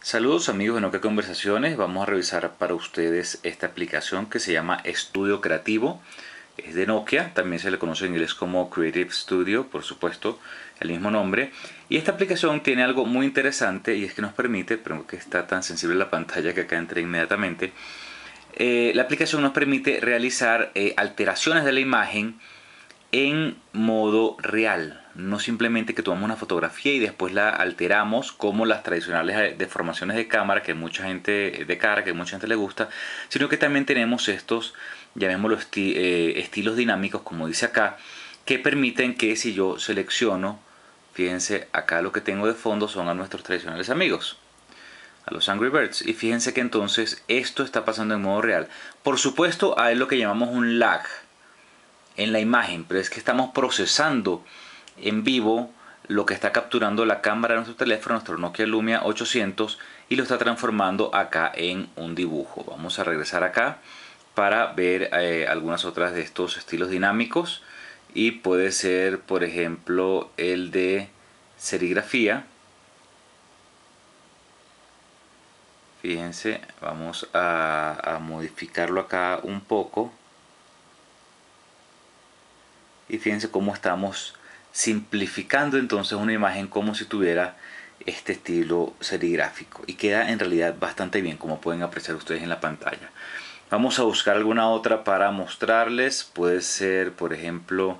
Saludos amigos de Nokia Conversaciones, vamos a revisar para ustedes esta aplicación que se llama Estudio Creativo. Es de Nokia, también se le conoce en inglés como Creative Studio, por supuesto, el mismo nombre. Y esta aplicación tiene algo muy interesante y es que nos permite, pero que está tan sensible la pantalla que acá entré inmediatamente. La aplicación nos permite realizar alteraciones de la imagen en modo real, no simplemente que tomamos una fotografía y después la alteramos como las tradicionales deformaciones de cámara que mucha gente de cara que mucha gente le gusta, sino que también tenemos estos, llamémoslo estilos dinámicos, como dice acá, que permiten que si yo selecciono, fíjense acá lo que tengo de fondo son a nuestros tradicionales amigos, a los Angry Birds, y fíjense que entonces esto está pasando en modo real. Por supuesto hay lo que llamamos un lag en la imagen, pero es que estamos procesando en vivo lo que está capturando la cámara de nuestro teléfono, nuestro Nokia Lumia 800, y lo está transformando acá en un dibujo. Vamos a regresar acá para ver algunas otras de estos estilos dinámicos, y puede ser por ejemplo el de serigrafía. Fíjense, vamos a modificarlo acá un poco. Y fíjense cómo estamos simplificando entonces una imagen como si tuviera este estilo serigráfico. Y queda en realidad bastante bien, como pueden apreciar ustedes en la pantalla. Vamos a buscar alguna otra para mostrarles. Puede ser, por ejemplo,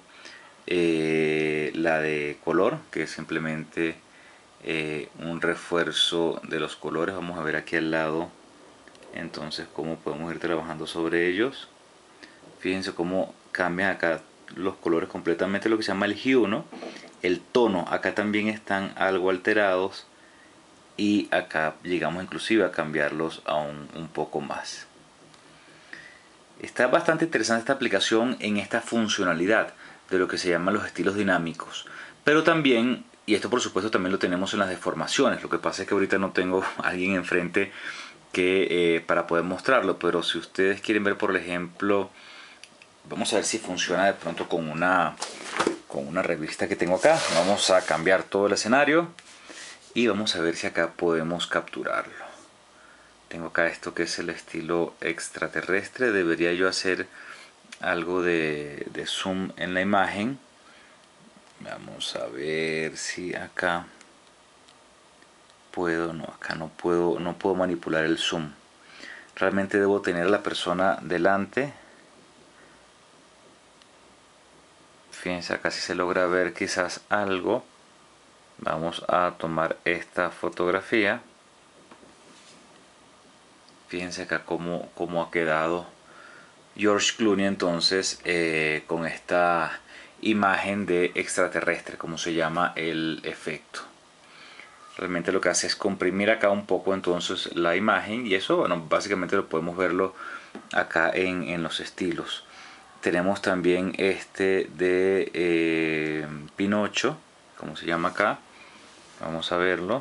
la de color, que es simplemente un refuerzo de los colores. Vamos a ver aquí al lado entonces cómo podemos ir trabajando sobre ellos. Fíjense cómo cambian acá los colores completamente, lo que se llama el hue, ¿no? El tono, acá también están algo alterados, y acá llegamos inclusive a cambiarlos aún un poco más. Está bastante interesante esta aplicación en esta funcionalidad de lo que se llaman los estilos dinámicos, pero también, y esto por supuesto también lo tenemos en las deformaciones. Lo que pasa es que ahorita no tengo a alguien enfrente para poder mostrarlo, pero si ustedes quieren ver, por ejemplo, vamos a ver si funciona de pronto con una revista que tengo acá. Vamos a cambiar todo el escenario y vamos a ver si acá podemos capturarlo. Tengo acá esto que es el estilo extraterrestre. Debería yo hacer algo de zoom en la imagen. Vamos a ver si acá puedo. No, acá no puedo manipular el zoom. Realmente debo tener a la persona delante. Fíjense acá si se logra ver quizás algo. Vamos a tomar esta fotografía. Fíjense acá cómo ha quedado George Clooney entonces con esta imagen de extraterrestre, como se llama el efecto. Realmente lo que hace es comprimir acá un poco entonces la imagen, y eso, bueno, básicamente lo podemos verlo acá en los estilos. Tenemos también este de Pinocho, como se llama acá. Vamos a verlo.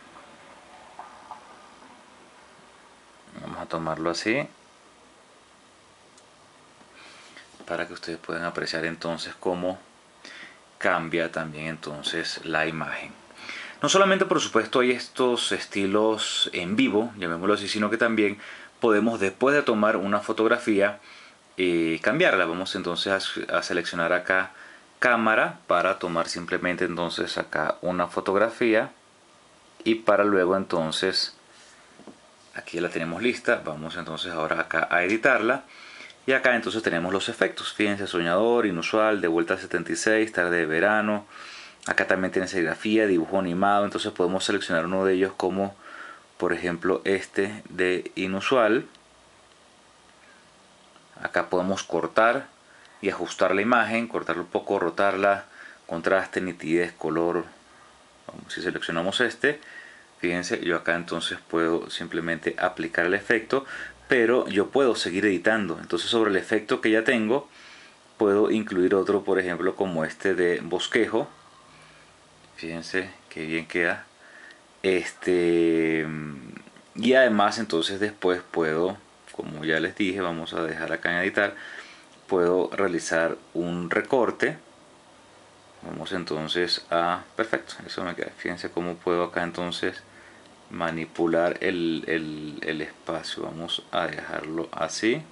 Vamos a tomarlo así para que ustedes puedan apreciar entonces cómo cambia también entonces la imagen. No solamente por supuesto hay estos estilos en vivo, llamémoslo así, sino que también podemos, después de tomar una fotografía, cambiarla. Vamos entonces a seleccionar acá cámara para tomar simplemente entonces acá una fotografía, y para luego entonces, aquí la tenemos lista. Vamos entonces ahora acá a editarla, y acá entonces tenemos los efectos. Fíjense: soñador, inusual, de vuelta al 76, tarde de verano. Acá también tiene serigrafía, dibujo animado. Entonces podemos seleccionar uno de ellos, como por ejemplo este de inusual. Acá podemos cortar y ajustar la imagen, cortarla un poco, rotarla, contraste, nitidez, color. Si seleccionamos este, fíjense, yo acá entonces puedo simplemente aplicar el efecto, pero yo puedo seguir editando. Entonces, sobre el efecto que ya tengo, puedo incluir otro, por ejemplo como este de bosquejo. Fíjense que bien queda. Y además entonces después puedo, como ya les dije, vamos a dejar acá en editar, puedo realizar un recorte. Vamos entonces a... perfecto, eso me queda. Fíjense cómo puedo acá entonces manipular el espacio. Vamos a dejarlo así.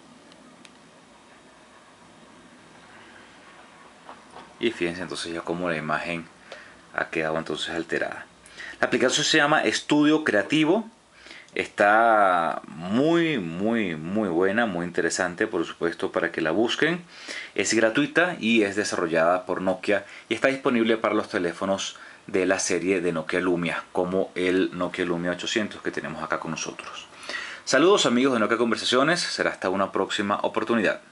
Y fíjense entonces ya como la imagen ha quedado entonces alterada. La aplicación se llama Estudio Creativo. Está muy buena, muy interesante, por supuesto, para que la busquen. Es gratuita y es desarrollada por Nokia y está disponible para los teléfonos de la serie de Nokia Lumia, como el Nokia Lumia 800 que tenemos acá con nosotros. Saludos amigos de Nokia Conversaciones, será hasta una próxima oportunidad.